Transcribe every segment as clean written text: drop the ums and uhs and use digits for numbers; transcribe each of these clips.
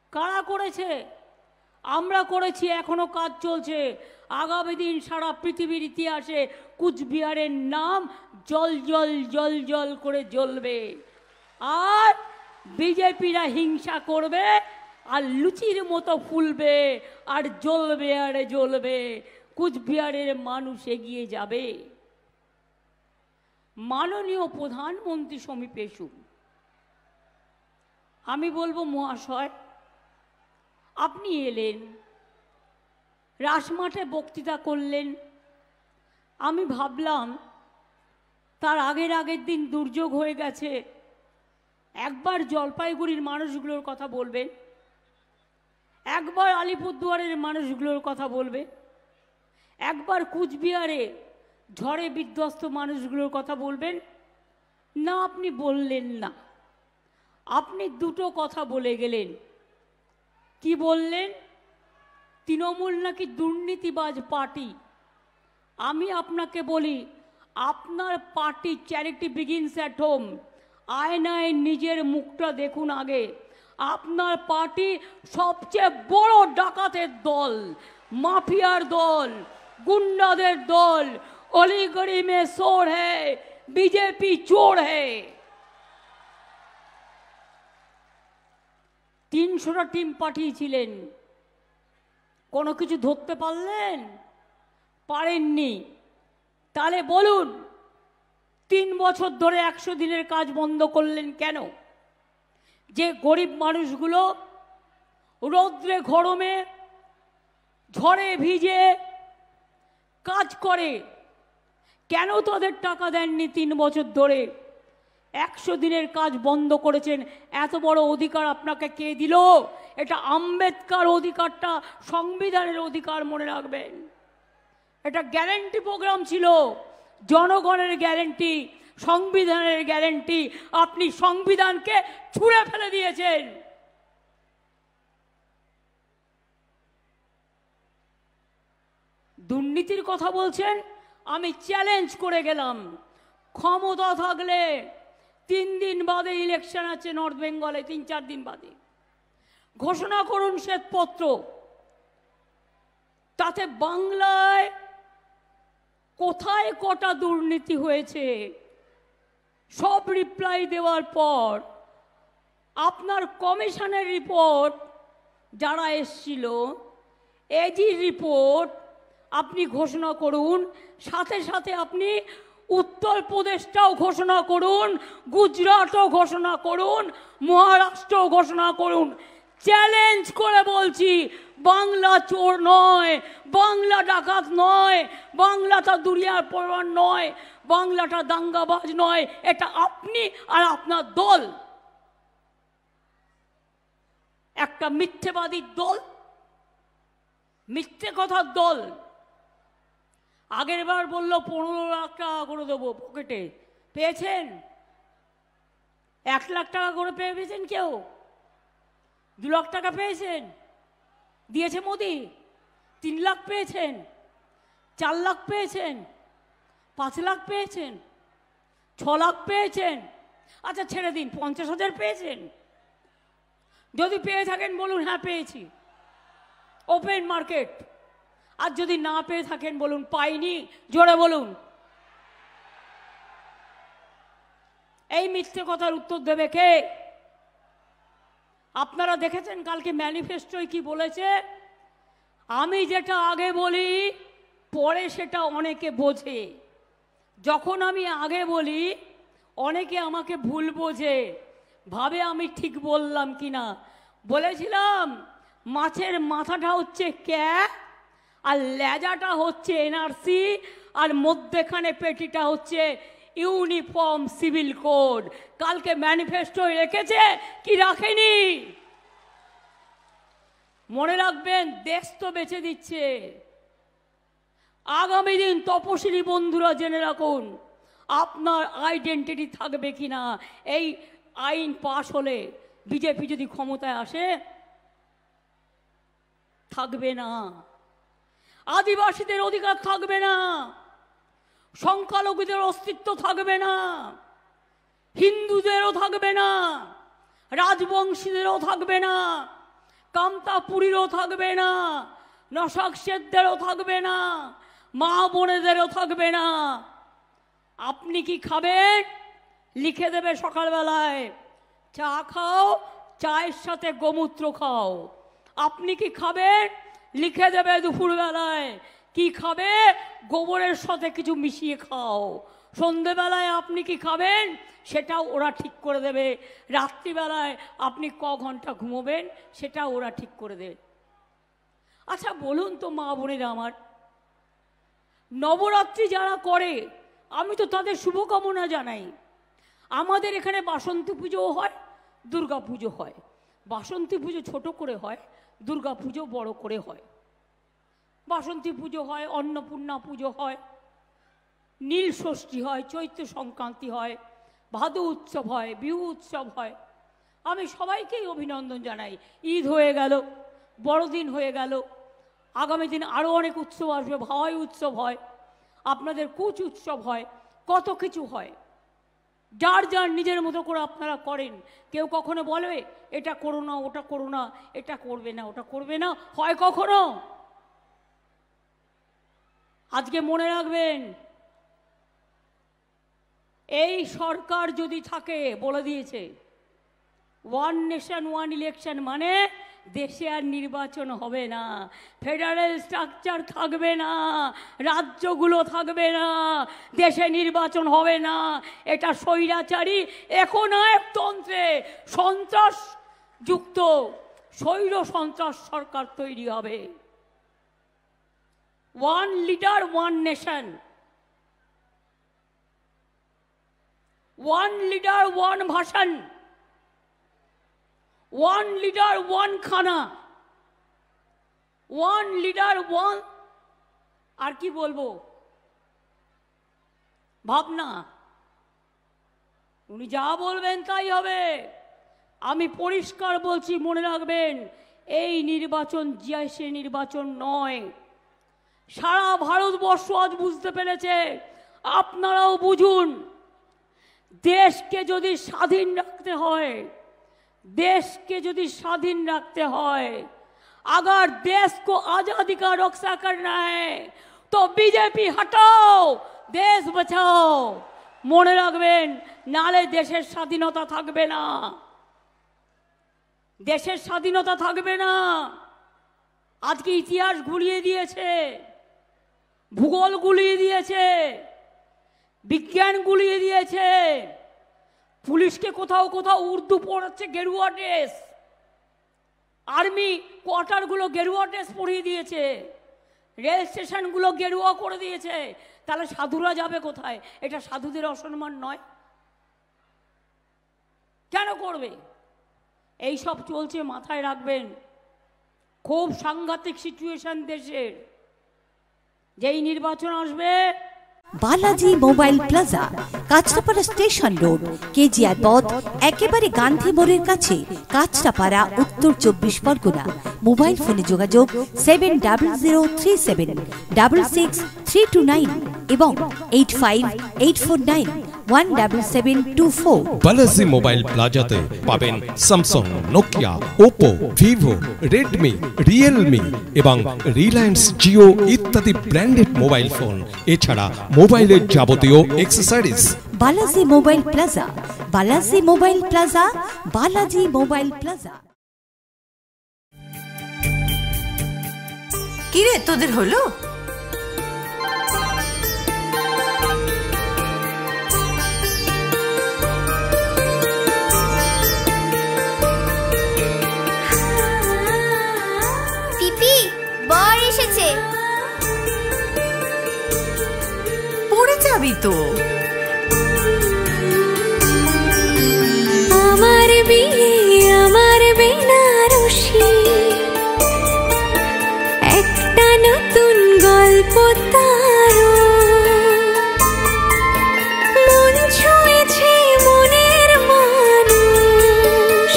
কারা করেছে? আমরা করেছি, এখনো কাজ চলছে। আগামী দিন সারা পৃথিবীর ইতিহাসে কুচবিহারের নাম জল জল জল জল করে জ্বলবে। আর বিজেপিরা হিংসা করবে আর লুচির মতো ফুলবে আর জ্বলবে আর জ্বলবে। কুচবিহারের মানুষ এগিয়ে যাবে। মাননীয় প্রধানমন্ত্রী সমীপে এসুন। আমি বলবো মহাশয়, আপনি এলেন, রাসমাঠে বক্তৃতা করলেন। আমি ভাবলাম তার আগের দিন দুর্যোগ হয়ে গেছে, একবার জলপাইগুড়ির মানুষগুলোর কথা বলবেন, একবার আলিপুরদুয়ারের মানুষগুলোর কথা বলবে, একবার কুচবিহারে ঝড়ে বিধ্বস্ত মানুষগুলোর কথা বলবেন। না, আপনি বললেন না। আপনি দুটো কথা বলে গেলেন। কি বললেন? তৃণমূল নাকি দুর্নীতিবাজ পার্টি। আমি আপনাকে বলি, আপনার party charity begins at home. আয়নায় নিজের মুখটা দেখুন আগে। আপনার পার্টি সবচেয়ে বড় ডাকাতের দল, মাফিয়ার দল, গুন্ডাদের দল। অলিগড়ি মে চোর হ্যায়, বিজেপি চোর হ্যায়। 300টা টিম পাঠিয়েছিলেন, কোনো কিছু ধরতে পারলেন? পারেননি। তাহলে বলুন, 3 বছর ধরে 100 দিনের কাজ বন্ধ করলেন কেন? যে গরিব মানুষগুলো রৌদ্রে গরমে ঝড়ে ভিজে কাজ করে, কেন তাদের টাকা দেননি 3 বছর ধরে? 100 দিনের কাজ বন্ধ করেছেন। এত বড় অধিকার আপনাকে কে দিল? এটা আম্বেদকর অধিকারটা সংবিধানের অধিকার, মনে রাখবেন। এটা গ্যারান্টি প্রোগ্রাম ছিল, জনগণের গ্যারান্টি, সংবিধানের গ্যারান্টি। আপনি সংবিধানকে ছুঁড়ে ফেলে দিয়েছেন। দুর্নীতির কথা বলছেন, আমি চ্যালেঞ্জ করে গেলাম, ক্ষমতা থাকলে 3 দিন বাদে ইলেকশন আছে নর্থ বেঙ্গলে, 3-4 দিন বাদে ঘোষণা করুন শ্বেতপত্র। তাতে বাংলায় কোথায় কটা দুর্নীতি হয়েছে সব রিপ্লাই দেওয়ার পর আপনার কমিশনের রিপোর্ট যারা এসছিল, এজি রিপোর্ট আপনি ঘোষণা করুন। সাথে সাথে আপনি উত্তরপ্রদেশটাও ঘোষণা করুন, গুজরাটও ঘোষণা করুন, মহারাষ্ট্রও ঘোষণা করুন। চ্যালেঞ্জ করে বলছি, বাংলা চোর নয়, বাংলা ডাকাত নয়, বাংলাটা দুনিয়ার পরোয়ার নয়, বাংলাটা দাঙ্গাবাজ নয়। এটা আপনি আর আপনার দল একটা মিথ্যেবাদীর দল, মিথ্যে কথার দল। আগের বার বললো 15 লাখ টাকা করে দেবো পকেটে, পেয়েছেন? 1 লাখ টাকা করে পেয়েছেন কেউ? 2 লাখ টাকা পেয়েছেন? দিয়েছে মোদি? 3 লাখ পেয়েছেন? 4 লাখ পেয়েছেন? 5 লাখ পেয়েছেন? 6 লাখ পেয়েছেন? আচ্ছা ছেড়ে দিন, 50,000 পেয়েছেন? যদি পেয়ে থাকেন বলুন হ্যাঁ পেয়েছি, ওপেন মার্কেট। আর যদি না পেয়ে থাকেন বলুন পাইনি, জোরে বলুন। এই মিথ্যে কথার উত্তর দেবে কে? আপনারা দেখেছেন কালকে ম্যানিফেস্টোয় কি বলেছে? আমি যেটা আগে বলি পরে সেটা অনেকে বোঝে। যখন আমি আগে বলি অনেকে আমাকে ভুল বোঝে, ভাবে আমি ঠিক বললাম কিনা। বলেছিলাম মাছের মাথাটা হচ্ছে ক্যাপ আর লেজাটা হচ্ছে এনআরসি আর মধ্যেখানে পেটিটা হচ্ছে ইউনিফর্ম সিভিল কোড। কালকে ম্যানিফেস্টোয় রেখেছে কি রাখেনি? মনে রাখবেন, দেশ তো বেঁচে দিচ্ছে। আগামী দিন তপশিলি বন্ধুরা জেনে রাখুন, আপনার আইডেন্টিটি থাকবে কিনা এই আইন পাশ হলে, বিজেপি যদি ক্ষমতায় আসে, থাকবে না। আদিবাসীদের অধিকার থাকবে না, সংখ্যালঘুদের অস্তিত্ব থাকবে না, হিন্দুদেরও থাকবে না, রাজবংশীদেরও থাকবে না, কামতাপুরীরও থাকবে না, নশক শেঠদেরও থাকবে না, মা বোনেদেরও থাকবে না। আপনি কি খাবেন? লিখে দেবে সকালবেলায়, চা খাও, চায়ের সাথে গোমূত্র খাও। আপনি কি খাবেন? লিখে দেবে দুপুরবেলায়, কি খাবে? গোবরের সাথে কিছু মিশিয়ে খাও। সন্ধেবেলায় আপনি কি খাবেন? সেটাও ওরা ঠিক করে দেবে। রাত্রিবেলায় আপনি ক ঘন্টা ঘুমোবেন সেটাও ওরা ঠিক করে দেবে। আচ্ছা বলুন তো মা বোনেরা আমার, নবরাত্রি যারা করে আমি তো তাদের শুভকামনা জানাই। আমাদের এখানে বাসন্তী পুজোও হয়, দুর্গা পুজো হয়। বাসন্তী পুজো ছোট করে হয়, দুর্গা পুজো বড় করে হয়। বাসন্তী পুজো হয়, অন্নপূর্ণা পুজো হয়, নীল ষষ্ঠী হয়, চৈত্র সংক্রান্তি হয়, ভাদু উৎসব হয়, বিহু উৎসব হয়। আমি সবাইকেই অভিনন্দন জানাই। ঈদ হয়ে গেল, বড়দিন হয়ে গেল, আগামী দিন আরও অনেক উৎসব আসবে। ভাওয়াই উৎসব হয়, আপনাদের কুচ উৎসব হয়, কত কিছু হয়। যার যার নিজের মতো করে আপনারা করেন। কেউ কখনো বলবে এটা করো না, ওটা করো না, এটা করবে না, ওটা করবে না, হয় কখনো? আজকে মনে রাখবেন, এই সরকার যদি থাকে, বলে দিয়েছে ওয়ান নেশন ওয়ান ইলেকশন, মানে দেশে আর নির্বাচন হবে না, ফেডারেল স্ট্রাকচার থাকবে না, রাজ্যগুলো থাকবে না, দেশে নির্বাচন হবে না। এটা স্বৈরাচারী একনায়কতন্ত্রে সন্ত্রাসযুক্ত স্বৈর সন্ত্রাস সরকার তৈরি হবে। One leader one nation, one leader one ভাষণ, ওয়ান লিডার ওয়ান খানা, ওয়ান লিডার ওয়ান, আর কি বলবো, ভাবনা। উনি যা বলবেন তাই হবে। আমি পরিষ্কার বলছি, মনে রাখবেন, এই নির্বাচন সে নির্বাচন নয়। সারা ভারতবর্ষ আজ বুঝতে পেরেছে, আপনারাও বুঝুন। দেশকে যদি স্বাধীন রাখতে হয়, देश के यदि स्वाधीन रखते हैं, अगर देश को आजादी का रक्षा करना है तो बीजेपी हटाओ, देश बचाओ। मने राखबेन नाले देशेर स्वाधीनता थाकबे ना, देशेर स्वाधीनता थाकबे ना। आज के इतिहास गुलिये दिएछे, भूगोल गुलिये दिएछे, विज्ञान गुलिये दिएछे। पुलिस के कोथाओ कोथाओ उर्दू पढ़ाচ্ছে गेरुआ ड्रेस, आर्मी क्वार्टार गुलो गेरुआ ड्रेस पढ़िয়ে দিয়েছে, रेल स्टेशन गुलो गेरुआ করে দিয়েছে। তাহলে সাধুরা যাবে কোথায়? এটা সাধুদের অসম্মান নয়? কেন করবে? এই সব চলছে, মাথায় রাখবেন। খুব সাংঘাতিক সিচুয়েশন দেশের। যেই নির্বাচন আসবে, Balaji mobile plaza, Kanchrapara station road, KGR পথ, একেবারে গান্ধী মোড়ের কাছে, কাঁচরাপাড়া, উত্তর 24 পরগনা। মোবাইল ফোনে যোগাযোগ 7006766329 এবং 8584917724। বালাজি মোবাইল প্লাজাতে পাবেন Samsung, Nokia, Oppo, Vivo, Redmi, Realme এবং রিলায়েন্স জিও ইত্যাদি ব্র্যান্ডেড মোবাইল ফোন, এছাড়া মোবাইলের যাবতীয় accessories. Balaji mobile plaza, Balaji mobile plaza, Balaji mobile plaza. কি রে তোদের হলো? পিপি বর এসেছে। পড়ে যাবি তো। আমার বিয়ে, আমার বেনারসি, একটা নতুন গল্প তারো, মন ছুঁয়েছে মনের মানুষ,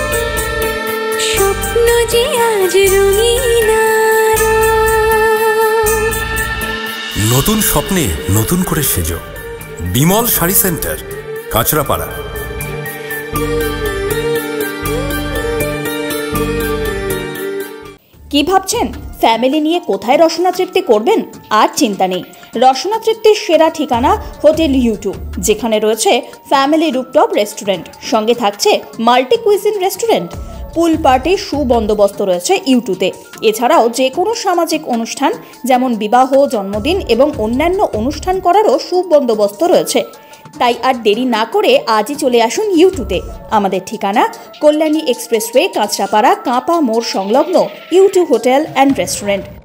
স্বপ্ন যে আজ রঙিন আরো। নতুন স্বপ্নে নতুন করে সেজো, বিমল শাড়ি সেন্টার, কাঁচরাপাড়া। কি ভাবছেন ফ্যামিলি নিয়ে কোথায় রসনা তৃপ্তি করবেন? আর চিন্তা নেই, রসনা তৃপ্তির সেরা ঠিকানা হোটেল ইউ2, যেখানে রয়েছে ফ্যামিলি রুফটপ রেস্টুরেন্ট, সঙ্গে থাকছে মাল্টি কুইজিন রেস্টুরেন্ট। পুল পার্টির সুবন্দোবস্ত রয়েছে ইউ2তে। এছাড়াও যে কোনো সামাজিক অনুষ্ঠান যেমন বিবাহ, জন্মদিন এবং অন্যান্য অনুষ্ঠান করারও সুবন্দোবস্ত রয়েছে। তাই আর দেরি না করে আজই চলে আসুন ইউ2তে। আমাদের ঠিকানা কল্যাণী এক্সপ্রেসওয়ে, কাঁচরাপাড়া, কাঁপা মোড় সংলগ্ন ইউ2 হোটেল অ্যান্ড রেস্টুরেন্ট।